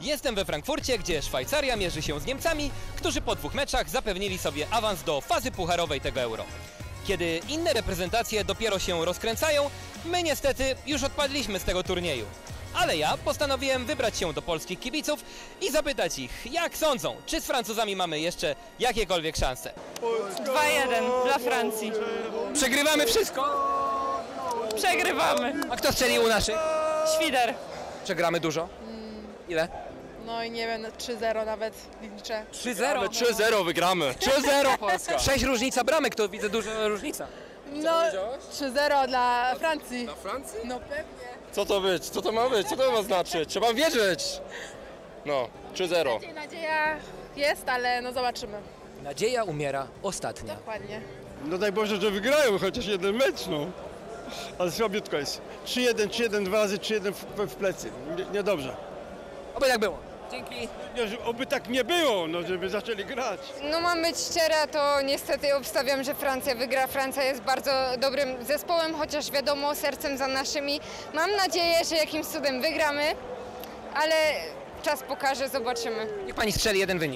Jestem we Frankfurcie, gdzie Szwajcaria mierzy się z Niemcami, którzy po 2 meczach zapewnili sobie awans do fazy pucharowej tego Euro. Kiedy inne reprezentacje dopiero się rozkręcają, my niestety już odpadliśmy z tego turnieju. Ale ja postanowiłem wybrać się do polskich kibiców i zapytać ich, jak sądzą, czy z Francuzami mamy jeszcze jakiekolwiek szanse. 2-1 dla Francji. Przegrywamy wszystko? Przegrywamy. A kto strzelił u naszych? Świder. Przegramy dużo? Ile? No i nie wiem, 3-0 nawet liczę. 3-0. 3-0 wygramy. 3-0 Polska. 6 różnica bramek, to widzę duża różnica. No, 3-0 dla Francji. Na Francji? No pewnie. Co to być? Co to ma być? Co to ma znaczyć? Trzeba wierzyć. No, 3-0. Nadzieja jest, ale no zobaczymy. Nadzieja umiera ostatnia. Dokładnie. No daj Boże, że wygrają chociaż jeden mecz, no. Ale słabiutko jest. 3-1, 3-1, 2 razy 3-1 w plecy. Niedobrze. Oby tak było. Dzięki. Oby tak nie było, no żeby zaczęli grać. No mam być szczera, to niestety obstawiam, że Francja wygra. Francja jest bardzo dobrym zespołem, chociaż wiadomo, sercem za naszymi. Mam nadzieję, że jakimś cudem wygramy, ale czas pokaże, zobaczymy. Niech pani strzeli jeden wynik.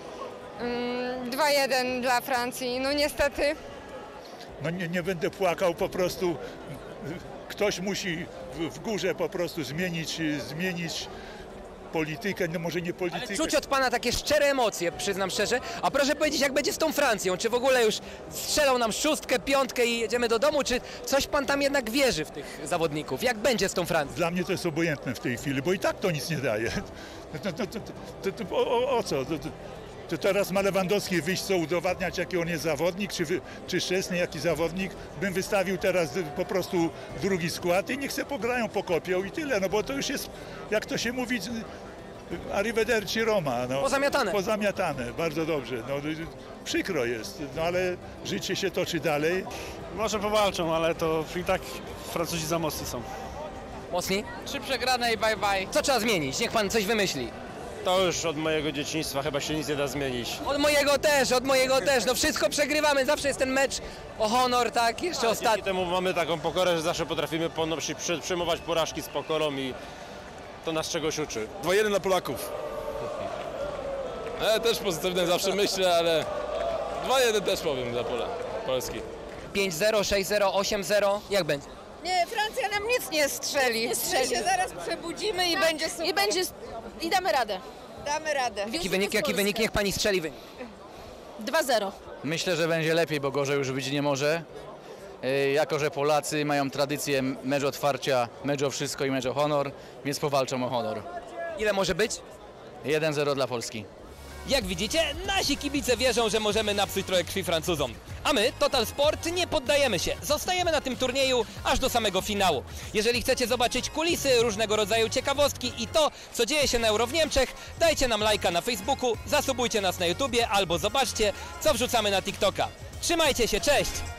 2-1 dla Francji, no niestety. No nie będę płakał, po prostu ktoś musi w górze po prostu zmienić politykę, no może nie politykę. Czuć od pana takie szczere emocje, przyznam szczerze. A proszę powiedzieć, jak będzie z tą Francją? Czy w ogóle już strzelą nam 6, 5 i jedziemy do domu? Czy coś pan tam jednak wierzy w tych zawodników? Jak będzie z tą Francją? Dla mnie to jest obojętne w tej chwili, bo i tak to nic nie daje. O co? To teraz ma Lewandowski wyjść, co udowadniać, jaki on jest zawodnik, czy Szczęsny jaki zawodnik. Bym wystawił teraz po prostu drugi skład i niech se pograją, pokopią i tyle, no bo to już jest, jak to się mówi, arrivederci Roma. No. Pozamiatane. Pozamiatane, bardzo dobrze. No, przykro jest, no ale życie się toczy dalej. Może powalczą, ale to i tak Francuzi za mocni są. Mocni? 3 przegrane i bye bye. Co trzeba zmienić? Niech pan coś wymyśli. To już od mojego dzieciństwa chyba się nic nie da zmienić. Od mojego też. No wszystko przegrywamy, zawsze jest ten mecz o honor, tak? Jeszcze Dzięki ostatni. temu mamy taką pokorę, że zawsze potrafimy przyjmować porażki z pokorą i to nas czegoś uczy. 2-1 dla Polaków. Ja też pozytywnie zawsze myślę, ale 2-1 też powiem dla Polski. 5-0, 6-0, 8-0. Jak będzie? Nie, Francja nam nic nie strzeli. My się zaraz przebudzimy i będzie super. I damy radę. Damy radę. Jaki wynik? Niech pani strzeli wynik. 2-0. Myślę, że będzie lepiej, bo gorzej już być nie może. Jako że Polacy mają tradycję mecz otwarcia, mecz o wszystko i mecz o honor, więc powalczą o honor. Ile może być? 1-0 dla Polski. Jak widzicie, nasi kibice wierzą, że możemy napsuć trochę krwi Francuzom. A my, Total Sport, nie poddajemy się. Zostajemy na tym turnieju aż do samego finału. Jeżeli chcecie zobaczyć kulisy, różnego rodzaju ciekawostki i to, co dzieje się na Euro w Niemczech, dajcie nam lajka na Facebooku, zasubujcie nas na YouTubie albo zobaczcie, co wrzucamy na TikToka. Trzymajcie się, cześć!